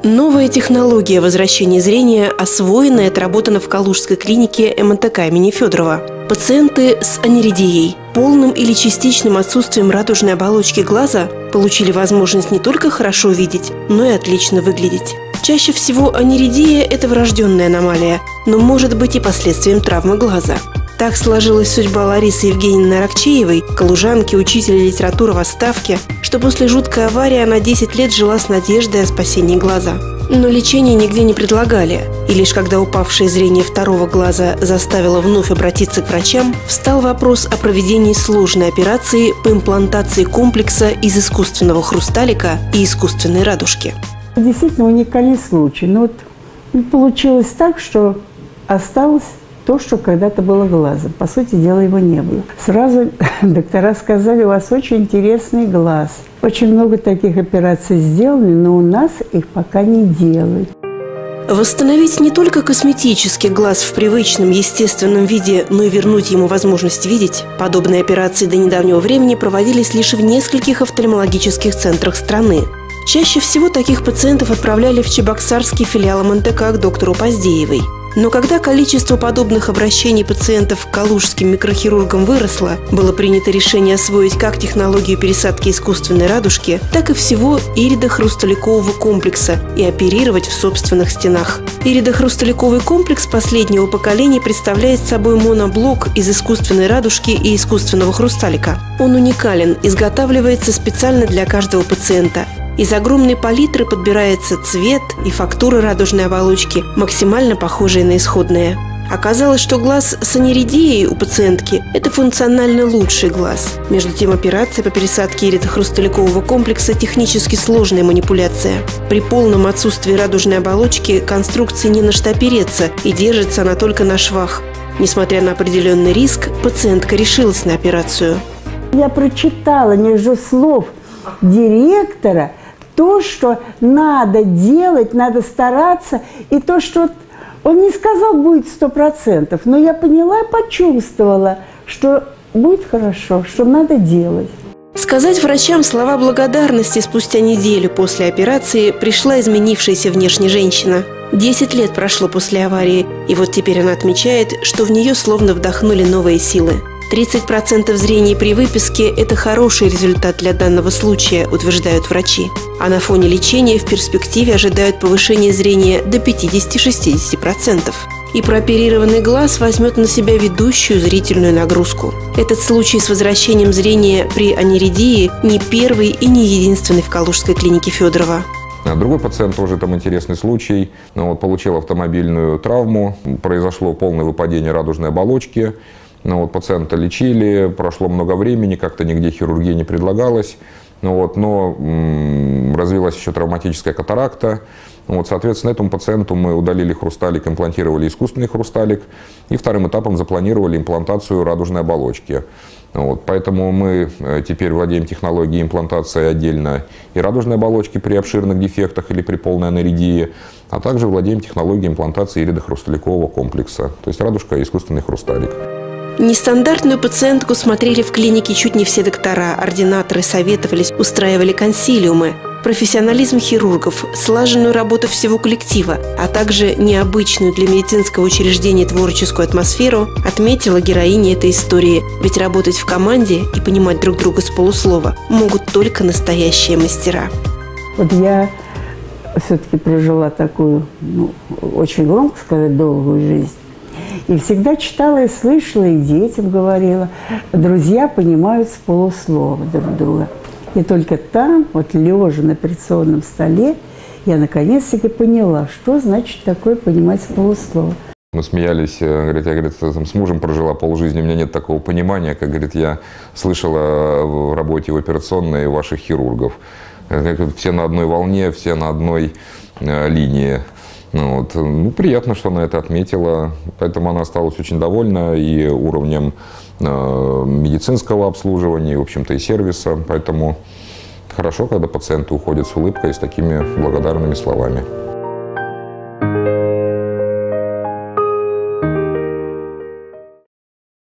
Новая технология возвращения зрения освоена и отработана в Калужской клинике МНТК имени Федорова. Пациенты с аниридией, полным или частичным отсутствием радужной оболочки глаза, получили возможность не только хорошо видеть, но и отлично выглядеть. Чаще всего аниридия – это врожденная аномалия, но может быть и последствием травмы глаза. Так сложилась судьба Ларисы Евгеньевны Аракчеевой, калужанки, учителя литературы в отставке, что после жуткой аварии она 10 лет жила с надеждой о спасении глаза. Но лечение нигде не предлагали, и лишь когда упавшее зрение второго глаза заставило вновь обратиться к врачам, встал вопрос о проведении сложной операции по имплантации комплекса из искусственного хрусталика и искусственной радужки. Действительно уникальный случай. Но вот получилось так, что осталось то, что когда-то было глазом. По сути дела, его не было. Сразу доктора сказали: у вас очень интересный глаз. Очень много таких операций сделаны, но у нас их пока не делают. Восстановить не только косметический глаз в привычном, естественном виде, но и вернуть ему возможность видеть. Подобные операции до недавнего времени проводились лишь в нескольких офтальмологических центрах страны. Чаще всего таких пациентов отправляли в чебоксарский филиал МНТК к доктору Поздеевой. Но когда количество подобных обращений пациентов к калужским микрохирургам выросло, было принято решение освоить как технологию пересадки искусственной радужки, так и всего иридохрусталикового комплекса и оперировать в собственных стенах. Иридохрусталиковый комплекс последнего поколения представляет собой моноблок из искусственной радужки и искусственного хрусталика. Он уникален, изготавливается специально для каждого пациента. Из огромной палитры подбирается цвет и фактура радужной оболочки, максимально похожие на исходные. Оказалось, что глаз с аниридией у пациентки – это функционально лучший глаз. Между тем, операция по пересадке иридохрусталикового комплекса – технически сложная манипуляция. При полном отсутствии радужной оболочки конструкции не на что опереться, и держится она только на швах. Несмотря на определенный риск, пациентка решилась на операцию. Я прочитала между слов директора то, что надо делать, надо стараться, и то, что он не сказал будет 100%, но я поняла и почувствовала, что будет хорошо, что надо делать. Сказать врачам слова благодарности спустя неделю после операции пришла изменившаяся внешне женщина. 10 лет прошло после аварии, и вот теперь она отмечает, что в нее словно вдохнули новые силы. 30% зрения при выписке – это хороший результат для данного случая, утверждают врачи. А на фоне лечения в перспективе ожидают повышение зрения до 50–60%. И прооперированный глаз возьмет на себя ведущую зрительную нагрузку. Этот случай с возвращением зрения при аниридии не первый и не единственный в Калужской клинике Федорова. Другой пациент, тоже там интересный случай, получил автомобильную травму, произошло полное выпадение радужной оболочки. Пациента лечили, прошло много времени, как-то нигде хирургия не предлагалась, но развилась еще травматическая катаракта. Соответственно, этому пациенту мы удалили хрусталик, имплантировали искусственный хрусталик и вторым этапом запланировали имплантацию радужной оболочки. Поэтому мы теперь владеем технологией имплантации отдельно и радужной оболочки при обширных дефектах или при полной аниридии, а также владеем технологией имплантации иридохрусталикового комплекса, то есть радужка и искусственный хрусталик. Нестандартную пациентку смотрели в клинике чуть не все доктора, ординаторы советовались, устраивали консилиумы. Профессионализм хирургов, слаженную работу всего коллектива, а также необычную для медицинского учреждения творческую атмосферу отметила героиня этой истории. Ведь работать в команде и понимать друг друга с полуслова могут только настоящие мастера. Вот я все-таки прожила такую, очень громко сказать, долгую жизнь. И всегда читала и слышала, и детям говорила. Друзья понимают с полуслова друг друга. И только там, вот лежа на операционном столе, я наконец-таки поняла, что значит такое понимать с полуслова. Мы смеялись, я с мужем прожила полжизни, у меня нет такого понимания, как, я слышала в работе в операционной ваших хирургов. Все на одной волне, все на одной линии. Приятно, что она это отметила, поэтому она осталась очень довольна и уровнем медицинского обслуживания, и, в общем-то, и сервиса. Поэтому хорошо, когда пациенты уходят с улыбкой и с такими благодарными словами.